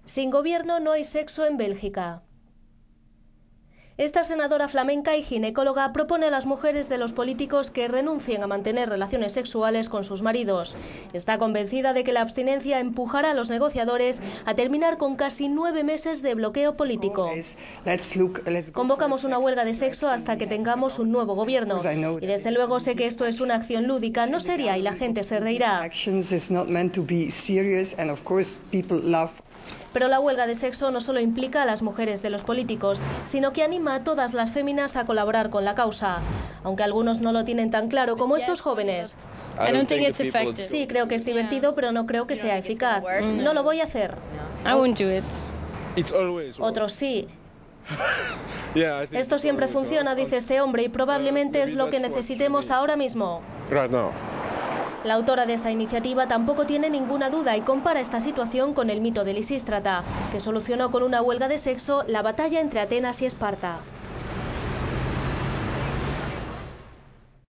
Sin gobierno no hay sexo en Bélgica. Esta senadora flamenca y ginecóloga propone a las mujeres de los políticos que renuncien a mantener relaciones sexuales con sus maridos. Está convencida de que la abstinencia empujará a los negociadores a terminar con casi 9 meses de bloqueo político. Convocamos una huelga de sexo hasta que tengamos un nuevo gobierno. Y desde luego sé que esto es una acción lúdica, no seria, y la gente se reirá. Pero la huelga de sexo no solo implica a las mujeres de los políticos, sino que anima a todas las féminas a colaborar con la causa. Aunque algunos no lo tienen tan claro como estos jóvenes. Sí, creo que es divertido, pero no creo que sea eficaz. No lo voy a hacer. Otros sí. Esto siempre funciona, dice este hombre, y probablemente es lo que necesitemos ahora mismo. La autora de esta iniciativa tampoco tiene ninguna duda y compara esta situación con el mito de Lisístrata, que solucionó con una huelga de sexo la batalla entre Atenas y Esparta.